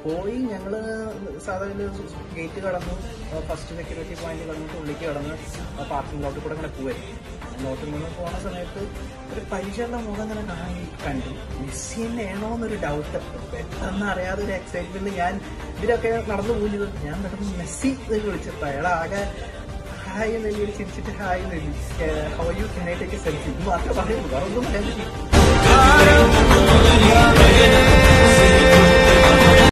പോയി ഞങ്ങള് സാധാരണ ഗേറ്റ് കടന്നു, ഫസ്റ്റ് സെക്യൂരിറ്റി പോയിന്റ് കടന്നിട്ട് ഉള്ളിലേക്ക് കടന്ന് പാർക്കിംഗ് ലോട്ടിൽ കൂടെ അങ്ങനെ പോവായിരുന്നു. ലോട്ടിൽ നിന്ന് പോണ സമയത്ത് ഒരു പരിചയമുള്ള മുഖം അങ്ങനെ കണ്ടു. മെസ്സി തന്നെയാണോ എന്നൊരു ഡൗട്ട്, പെട്ടെന്ന് അറിയാതെ ഒരു എക്സൈറ്റ്മെന്റ്. ഞാൻ ഇതിലൊക്കെ നടന്നു പോയി, ഞാൻ പെട്ടെന്ന് മെസ്സി എന്ന് വിളിച്ചപ്പോ അയാളാകെ ഹായ് എന്ന് ചിരിച്ചിട്ട് ഹായ് എന്ന് how you can I take a selfie മാത്രമേ പറയുള്ളൂ, വേറെ ഒന്നും പറയാൻ പറ്റില്ല.